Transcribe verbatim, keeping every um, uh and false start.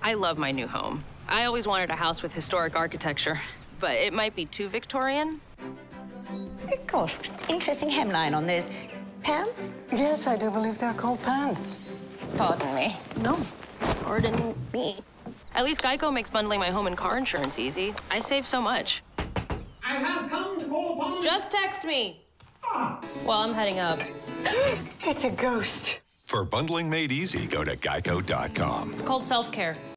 I love my new home. I always wanted a house with historic architecture, but it might be too Victorian. Oh, gosh, what an interesting hemline on those pants. Yes, I do believe they're called pants. Pardon me. No, pardon me. At least Geico makes bundling my home and car insurance easy. I save so much. I have come to call upon... Just text me. Ah. Well, I'm heading up. It's a ghost. For bundling made easy, go to geico dot com. It's called self-care.